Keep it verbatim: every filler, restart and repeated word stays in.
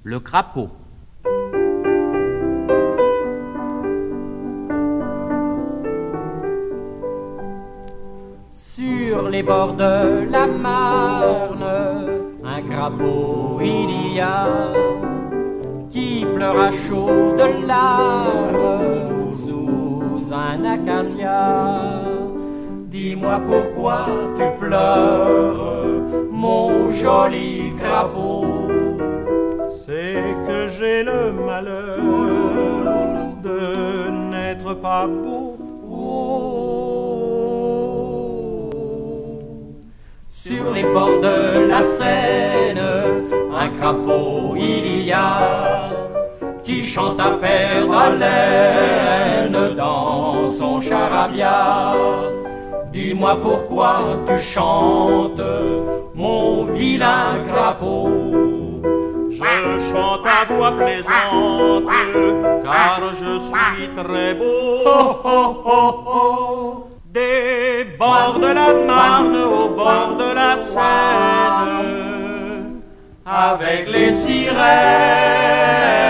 le crapaud. Sur les bords de la Marne, un crapaud il y a qui pleure à chaudes larmes sous un acacia. Dis-moi pourquoi tu pleures, mon joli crapaud. C'est que j'ai le malheur de n'être pas beau. Oh. Sur les bords de la Seine, un crapaud il y a qui chante à perdre haleine dans son charabia. Dis-moi pourquoi tu chantes, mon vilain crapaud. Je chante à voix plaisante, car je suis très beau. Oh, oh, oh, oh. Des bords de la Marne au bord de la Seine, avec les sirènes.